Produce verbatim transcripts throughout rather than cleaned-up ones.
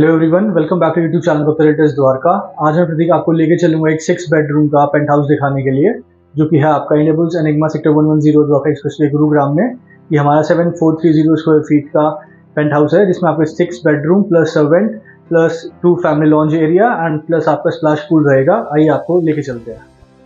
Hello everyone, welcome back to YouTube channel operators Dwarka. आज मैं प्रतीक आपको लेके चलूंगा एक सिक्स बेडरूम का पेंट हाउस दिखाने के लिए, जो कि है आपका Indiabulls Enigma sector one one zero Dwarka expressway Gurugram में। ये हमारा seven four three zero square feet का पेंट हाउस है, जिसमें आपके six bedroom plus servant plus two family lounge area and plus आपका स्प्लैश पूल रहेगा। आइए आपको लेके चलते हैं।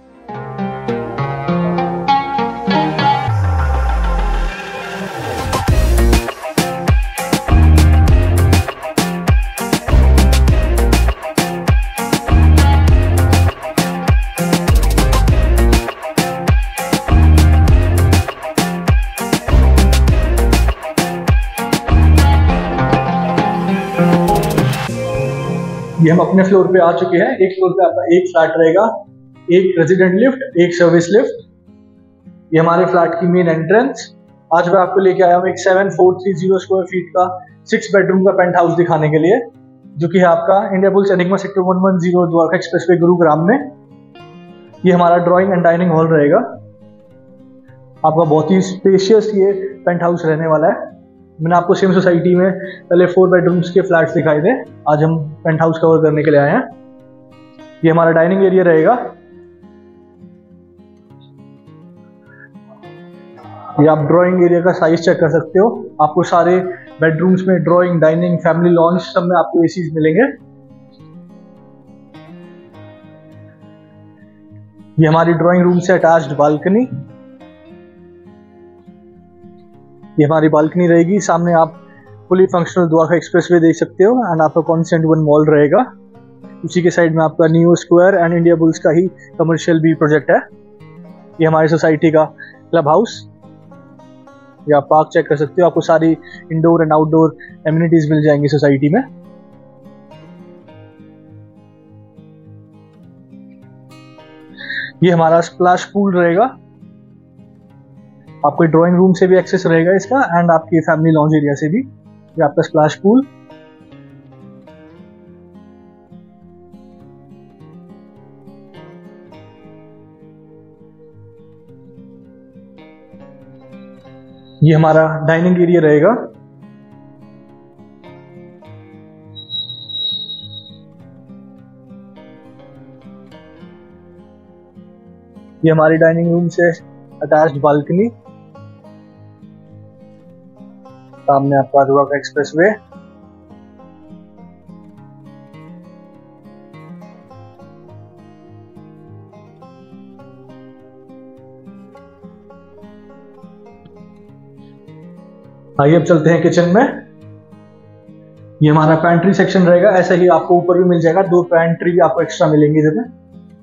ये हम अपने फ्लोर पे आ चुके हैं। एक फ्लोर पे आपका एक फ्लैट रहेगा, एक रेजिडेंट लिफ्ट, एक सर्विस लिफ्ट। ये हमारे फ्लैट की मेन एंट्रेंस। आज मैं आपको लेके आया हूँ एक seven four three zero square feet का सिक्स बेडरूम का पेंट हाउस दिखाने के लिए, जो कि है आपका Indiabulls Enigma sector one one zero Dwarka expressway Gurugram में। ये हमारा ड्राइंग एंड डाइनिंग हॉल रहेगा। आपका बहुत ही स्पेशियस ये पेंट हाउस रहने वाला है। मैंने आपको सेम सोसाइटी में पहले फोर बेडरूम्स के फ्लैट्स दिखाए थे, आज हम पेंट हाउस कवर करने के लिए आए हैं। ये हमारा डाइनिंग एरिया रहेगा। ये आप ड्राइंग एरिया का साइज चेक कर सकते हो। आपको सारे बेडरूम्स में ड्राइंग, डाइनिंग, फैमिली लॉन्च सब में आपको एसीज मिलेंगे। ये हमारी ड्राइंग रूम से अटैच्ड बालकनी। ये हमारी बालकनी रहेगी। सामने आप फुली फंक्शनल द्वारका एक्सप्रेसवे देख सकते हो एंड आपका कॉन्सेंट वन मॉल रहेगा। उसी के साइड में आपका न्यू स्क्वायर एंड इंडियाबुल्स का ही कमर्शियल भी प्रोजेक्ट है। ये हमारी सोसाइटी का क्लब हाउस। ये आप पार्क चेक कर सकते हो। आपको सारी इंडोर एंड आउटडोर एमिनिटीज मिल जाएंगी सोसाइटी में। ये हमारा स्प्लैश पूल रहेगा। आपको ड्राइंग रूम से भी एक्सेस रहेगा इसका एंड आपकी फैमिली लॉन्ज एरिया से भी। ये आपका स्प्लैश पूल। ये हमारा डाइनिंग एरिया रहेगा। ये हमारी डाइनिंग रूम से अटैच्ड बालकनी। सामने आपका द्वारका एक्सप्रेसवे। आइए अब चलते हैं किचन में। ये हमारा पैंट्री सेक्शन रहेगा। ऐसा ही आपको ऊपर भी मिल जाएगा, दो पैंट्री भी आपको एक्स्ट्रा मिलेंगी इधर में।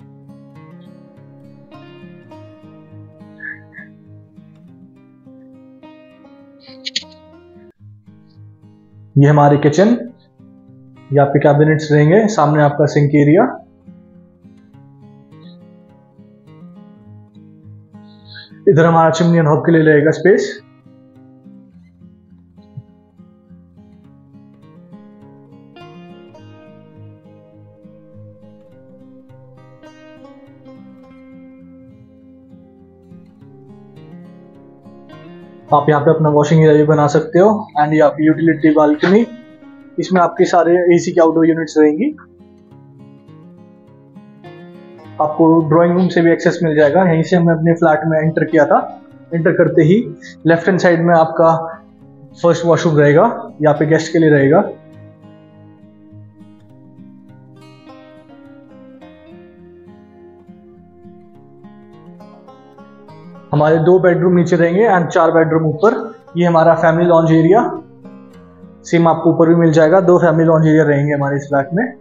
ये हमारी किचन। ये आपके कैबिनेट्स रहेंगे। सामने आपका सिंक एरिया। इधर हमारा चिमनी एंड हॉब के लिए रहेगा स्पेस। आप यहाँ पे अपना वॉशिंग एरिया भी बना सकते हो एंड ये आपकी यूटिलिटी बालकनी। इसमें आपके सारे एसी की आउटडोर यूनिट्स रहेंगी। आपको ड्राइंग रूम से भी एक्सेस मिल जाएगा। यहीं से हमने अपने फ्लैट में एंटर किया था। एंटर करते ही लेफ्ट हैंड साइड में आपका फर्स्ट वॉशरूम रहेगा। यहाँ पे गेस्ट के लिए रहेगा। हमारे दो बेडरूम नीचे रहेंगे एंड चार बेडरूम ऊपर। ये हमारा फैमिली लॉन्ज एरिया। सेम आपको ऊपर भी मिल जाएगा। दो फैमिली लॉन्ज एरिया रहेंगे हमारे इस फ्लैट में।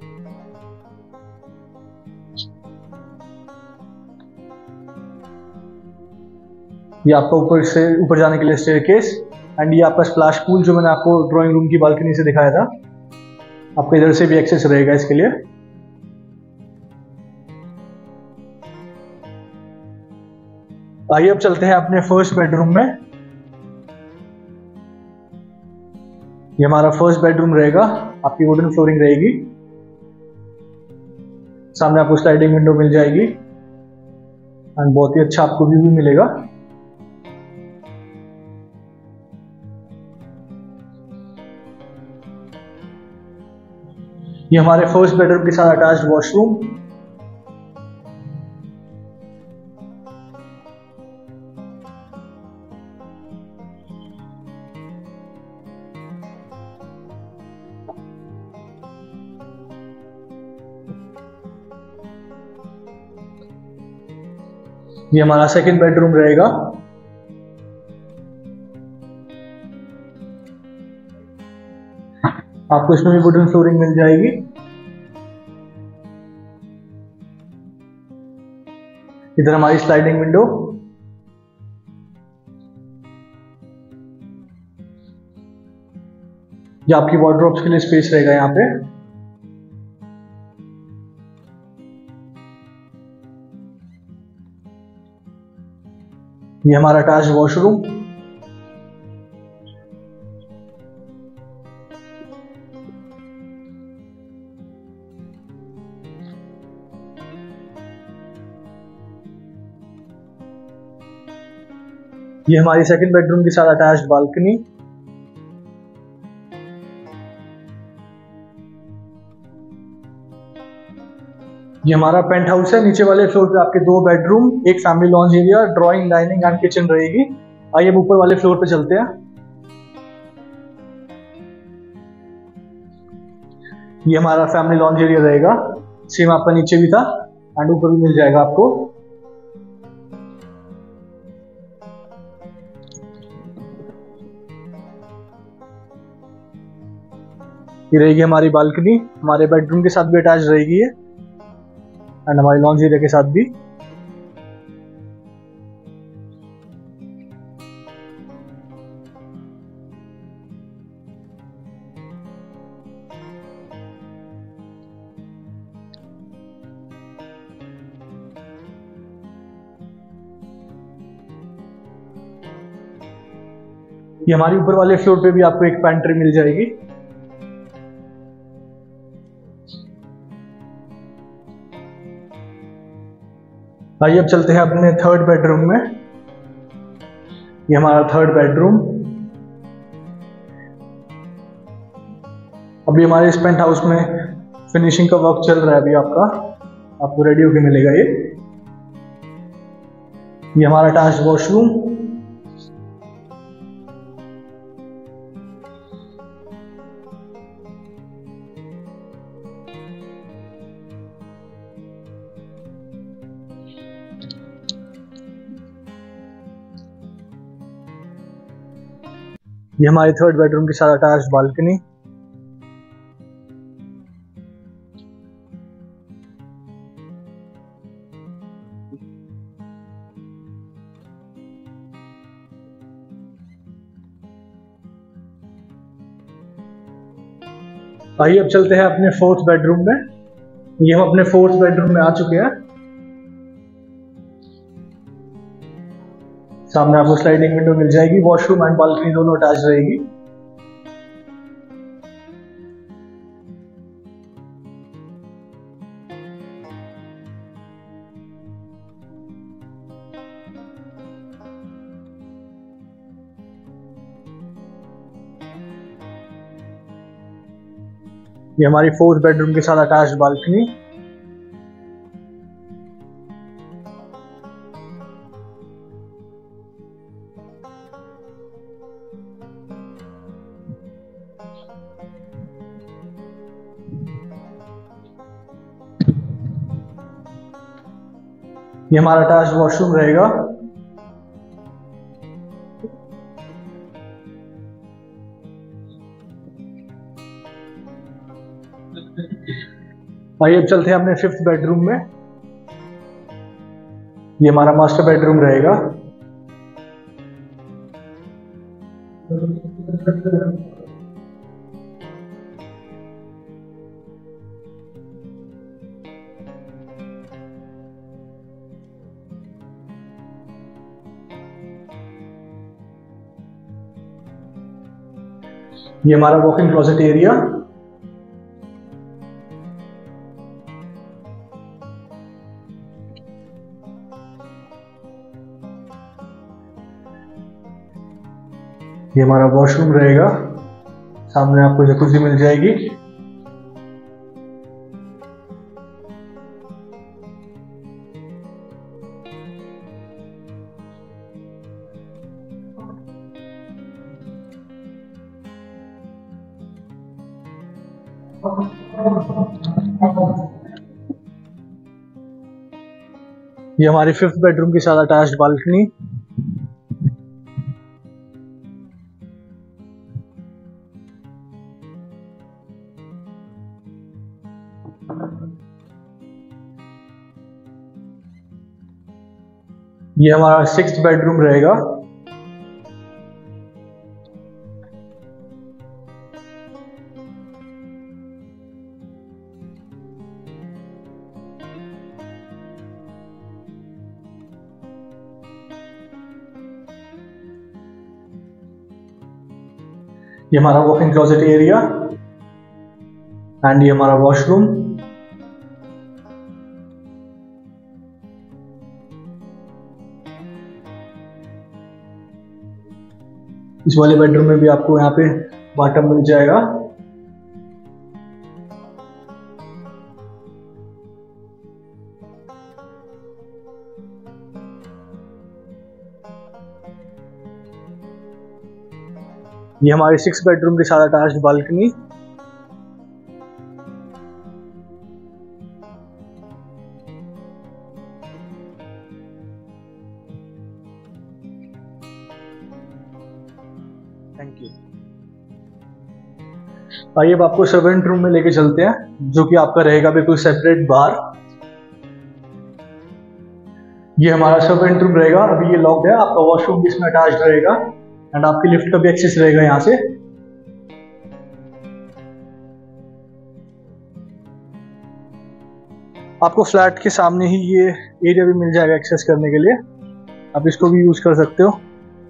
ये आपका ऊपर से ऊपर जाने के लिए स्टेयरकेस एंड ये आपका स्प्लैश पूल, जो मैंने आपको ड्राइंग रूम की बालकनी से दिखाया था। आपको इधर से भी एक्सेस रहेगा इसके लिए। आइए अब चलते हैं अपने फर्स्ट बेडरूम में। ये हमारा फर्स्ट बेडरूम रहेगा। आपकी वुडन फ्लोरिंग रहेगी। सामने आपको स्लाइडिंग विंडो मिल जाएगी एंड बहुत ही अच्छा आपको व्यू भी मिलेगा। ये हमारे फर्स्ट बेडरूम के साथ अटैच्ड वॉशरूम। ये हमारा सेकंड बेडरूम रहेगा। आपको इसमें भी वुडन फ्लोरिंग मिल जाएगी। इधर हमारी स्लाइडिंग विंडो। ये आपकी वार्डरोब्स के लिए स्पेस रहेगा यहाँ पे। ये हमारा अटैच्ड वॉशरूम। ये हमारी सेकंड बेडरूम के साथ अटैच्ड बालकनी। ये हमारा पेंट हाउस है। नीचे वाले फ्लोर पे आपके दो बेडरूम, एक family lounge area, drawing, dining and kitchen रहेगी। आइए अब ऊपर वाले फ्लोर पे चलते हैं। ये हमारा फैमिली लॉन्ज एरिया रहेगा। सेम आपका नीचे भी था एंड ऊपर भी मिल जाएगा आपको। ये रहेगी हमारी बालकनी। हमारे बेडरूम के साथ भी अटैच रहेगी ये एंड हमारी लॉन्ज एरिया के साथ भी। ये हमारी ऊपर वाले फ्लोर पे भी आपको एक पेंट्री मिल जाएगी। आइए अब चलते हैं अपने थर्ड बेडरूम में। ये हमारा थर्ड बेडरूम। अभी हमारे इस पेंट हाउस में फिनिशिंग का वर्क चल रहा है अभी आपका, आपको रेडी होके मिलेगा ये। ये हमारा अटैच्ड वॉशरूम। ये हमारे थर्ड बेडरूम के साथ अटैच्ड बालकनी। आइए अब चलते हैं अपने फोर्थ बेडरूम में। ये हम अपने फोर्थ बेडरूम में आ चुके हैं। सामने आपको स्लाइडिंग विंडो मिल जाएगी। वॉशरूम एंड बालकनी दोनों अटैच रहेगी। ये हमारी फोर्थ बेडरूम के साथ अटैच्ड बालकनी। ये हमारा अटैच्ड वॉशरूम रहेगा। आइए अब चलते हैं अपने फिफ्थ बेडरूम में। ये हमारा मास्टर बेडरूम रहेगा। ये हमारा वॉकिंग क्लोजेट एरिया। ये हमारा वॉशरूम रहेगा। सामने आपको जकूज़ी मिल जाएगी। ये हमारी फिफ्थ बेडरूम के साथ अटैच्ड बालकनी। ये हमारा सिक्स्थ बेडरूम रहेगा। ये हमारा walk in closet area and ये हमारा वॉशरूम। इस वाले बेडरूम में भी आपको यहाँ पे बाथटब मिल जाएगा। ये हमारे सिक्स बेडरूम के साथ अटैच्ड बालकनी। Thank you. आइए अब आपको सर्वेंट रूम में लेके चलते हैं, जो कि आपका रहेगा बिल्कुल सेपरेट बार। ये हमारा सर्वेंट रूम रहेगा। अभी ये लॉक्ड है। आपका वॉशरूम भी इसमें अटैच्ड रहेगा एंड आपकी लिफ्ट का भी एक्सेस रहेगा यहाँ से। आपको फ्लैट के सामने ही ये एरिया भी मिल जाएगा एक्सेस करने के लिए। आप इसको भी यूज कर सकते हो।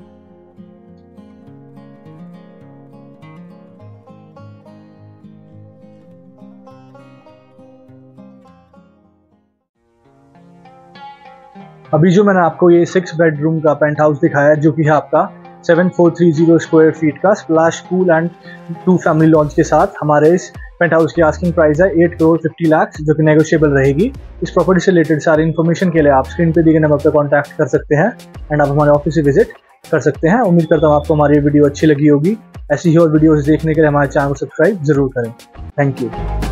अभी जो मैंने आपको ये सिक्स बेडरूम का पेंट हाउस दिखाया है, जो कि है आपका seven four three zero square feet का splash pool and two family lounge के साथ, हमारे इस पेंट हाउस की आस्किंग प्राइस है एट करोड़ फिफ्टी लाख, जो कि नेगोशिएबल रहेगी। इस प्रॉपर्टी से रिलेटेड सारी इन्फॉर्मेशन के लिए आप स्क्रीन पे दिए गए नंबर पर कॉन्टैक्ट कर सकते हैं एंड आप हमारे ऑफिस से विजिट कर सकते हैं। उम्मीद करता हूँ आपको हमारी वीडियो अच्छी लगी होगी। ऐसी ही और वीडियोस देखने के लिए हमारे चैनल को सब्सक्राइब जरूर करें। Thank you.